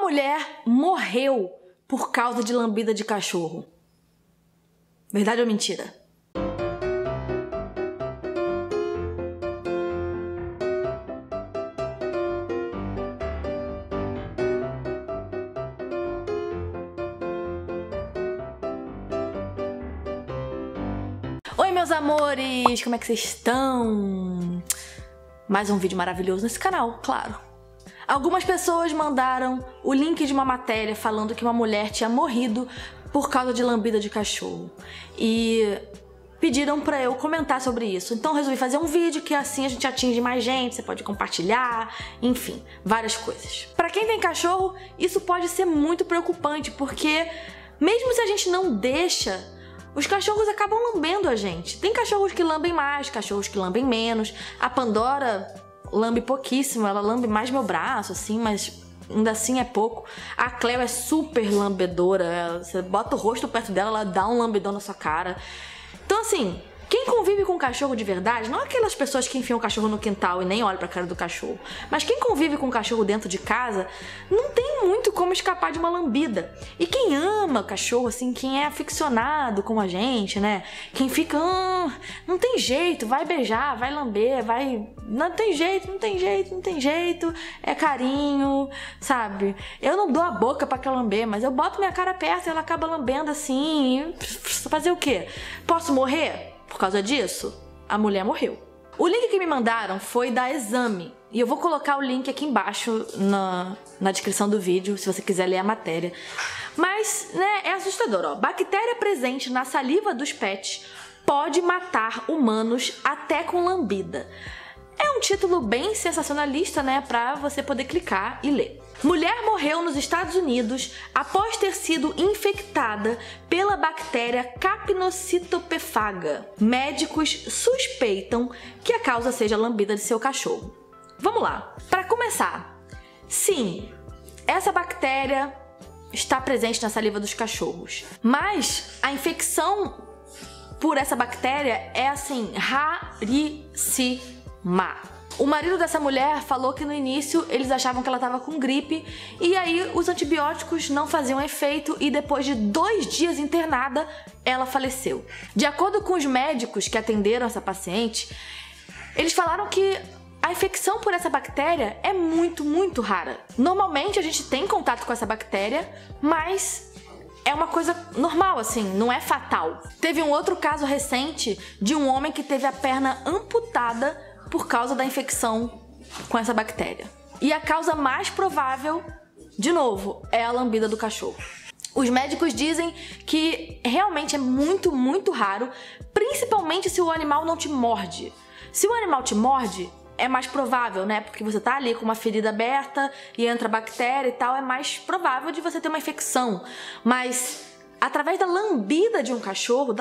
mulher morreu por causa de lambida de cachorro. Verdade ou mentira? Oi, meus amores! Como é que vocês estão? Mais um vídeo maravilhoso nesse canal, claro. Algumas pessoas mandaram o link de uma matéria falando que uma mulher tinha morrido por causa de lambida de cachorro. E pediram pra eu comentar sobre isso. Então eu resolvi fazer um vídeo que assim a gente atinge mais gente, você pode compartilhar, enfim, várias coisas. Pra quem tem cachorro, isso pode ser muito preocupante, porque mesmo se a gente não deixa, os cachorros acabam lambendo a gente. Tem cachorros que lambem mais, cachorros que lambem menos. A Pandora lambe pouquíssimo, ela lambe mais meu braço, assim, mas ainda assim é pouco. A Cleo é super lambedora, você bota o rosto perto dela, ela dá um lambedão na sua cara. Então assim, quem convive com cachorro de verdade, não aquelas pessoas que enfiam o cachorro no quintal e nem olham pra cara do cachorro, mas quem convive com o cachorro dentro de casa, não tem muito como escapar de uma lambida. E quem ama o cachorro, assim, quem é aficionado como a gente, né, quem fica, não tem jeito, vai beijar, vai lamber, vai... Não tem jeito, não tem jeito, não tem jeito, é carinho, sabe? Eu não dou a boca pra ela lamber, mas eu boto minha cara perto e ela acaba lambendo assim, fazer o quê? Posso morrer? Por causa disso, a mulher morreu. O link que me mandaram foi da Exame. E eu vou colocar o link aqui embaixo na descrição do vídeo, se você quiser ler a matéria. Mas, né, é assustador, ó. Bactéria presente na saliva dos pets pode matar humanos até com lambida. É um título bem sensacionalista, né, pra você poder clicar e ler. Mulher morreu nos Estados Unidos após ter sido infectada pela bactéria Capnocitopefaga. Médicos suspeitam que a causa seja a lambida de seu cachorro. Vamos lá. Para começar, sim, essa bactéria está presente na saliva dos cachorros, mas a infecção por essa bactéria é assim, raríssima. O marido dessa mulher falou que no início eles achavam que ela estava com gripe e aí os antibióticos não faziam efeito e depois de 2 dias internada, ela faleceu. De acordo com os médicos que atenderam essa paciente, eles falaram que a infecção por essa bactéria é muito rara. Normalmente a gente tem contato com essa bactéria, mas é uma coisa normal, assim, não é fatal. Teve um outro caso recente de um homem que teve a perna amputada por causa da infecção com essa bactéria. E a causa mais provável, de novo, é a lambida do cachorro. Os médicos dizem que realmente é muito raro, principalmente se o animal não te morde. Se o animal te morde, é mais provável, né? Porque você tá ali com uma ferida aberta e entra bactéria e tal, é mais provável de você ter uma infecção. Mas através da lambida de um cachorro,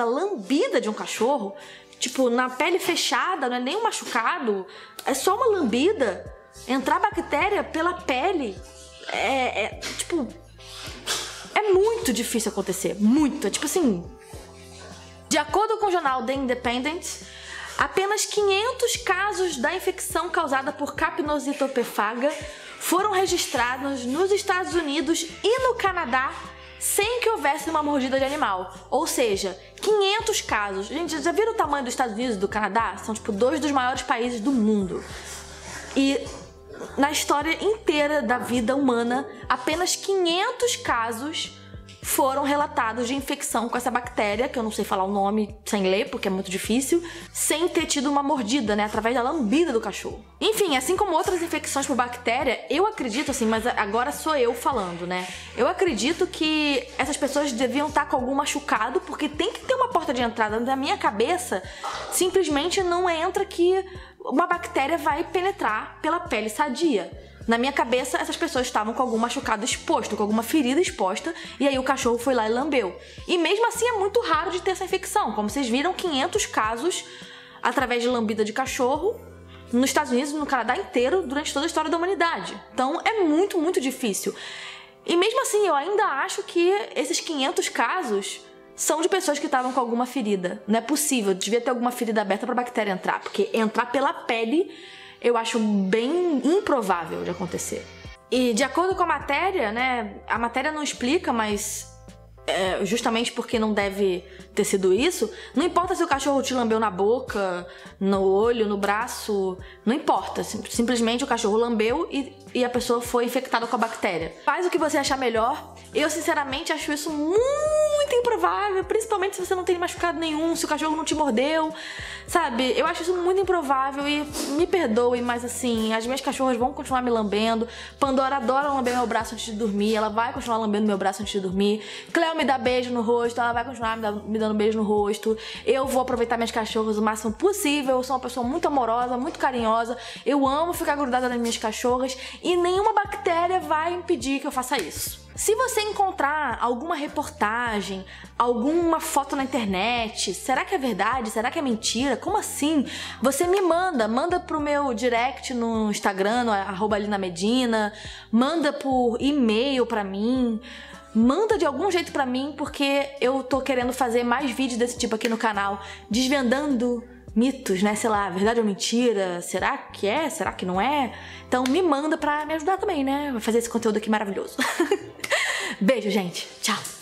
tipo, na pele fechada, não é nem um machucado, é só uma lambida. Entrar bactéria pela pele tipo, é muito difícil acontecer, muito, é tipo assim. De acordo com o jornal The Independent, apenas 500 casos da infecção causada por Capnocitopefaga foram registrados nos Estados Unidos e no Canadá sem que houvesse uma mordida de animal. Ou seja, 500 casos. Gente, já viram o tamanho dos Estados Unidos e do Canadá? São tipo 2 dos maiores países do mundo. E na história inteira da vida humana, apenas 500 casos foram relatados de infecção com essa bactéria, que eu não sei falar o nome sem ler, porque é muito difícil, sem ter tido uma mordida, né, através da lambida do cachorro. Enfim, assim como outras infecções por bactéria, eu acredito, assim, mas agora sou eu falando, né, eu acredito que essas pessoas deviam estar com algum machucado, porque tem que ter uma porta de entrada. Na minha cabeça, simplesmente não entra que uma bactéria vai penetrar pela pele sadia. Na minha cabeça, essas pessoas estavam com algum machucado exposto, com alguma ferida exposta, e aí o cachorro foi lá e lambeu. E mesmo assim é muito raro de ter essa infecção. Como vocês viram, 500 casos através de lambida de cachorro nos Estados Unidos e no Canadá inteiro durante toda a história da humanidade. Então é muito difícil. E mesmo assim, eu ainda acho que esses 500 casos são de pessoas que estavam com alguma ferida. Não é possível, devia ter alguma ferida aberta para a bactéria entrar, porque entrar pela pele eu acho bem improvável de acontecer. E de acordo com a matéria, né, a matéria não explica, mas justamente porque não deve ter sido isso, não importa se o cachorro te lambeu na boca, no olho, no braço, não importa, simplesmente o cachorro lambeu e a pessoa foi infectada com a bactéria. Faz o que você achar melhor. Eu sinceramente acho isso muito improvável, principalmente se você não tem machucado nenhum, se o cachorro não te mordeu, sabe? Eu acho isso muito improvável e me perdoe, mas assim, as minhas cachorras vão continuar me lambendo. Pandora adora lamber meu braço antes de dormir, ela vai continuar lambendo meu braço antes de dormir. Cleo me dá beijo no rosto, ela vai continuar me dando beijo no rosto. Eu vou aproveitar minhas cachorras o máximo possível. Eu sou uma pessoa muito amorosa, muito carinhosa. Eu amo ficar grudada nas minhas cachorras e nenhuma bactéria vai impedir que eu faça isso. Se você encontrar alguma reportagem, alguma foto na internet, será que é verdade? Será que é mentira? Como assim? Você me manda pro meu direct no Instagram, no @linamedina, manda por e-mail pra mim. Manda de algum jeito pra mim, porque eu tô querendo fazer mais vídeos desse tipo aqui no canal, desvendando mitos, né? Sei lá, verdade ou mentira? Será que é? Será que não é? Então me manda pra me ajudar também, né? Vai fazer esse conteúdo aqui maravilhoso. Beijo, gente. Tchau.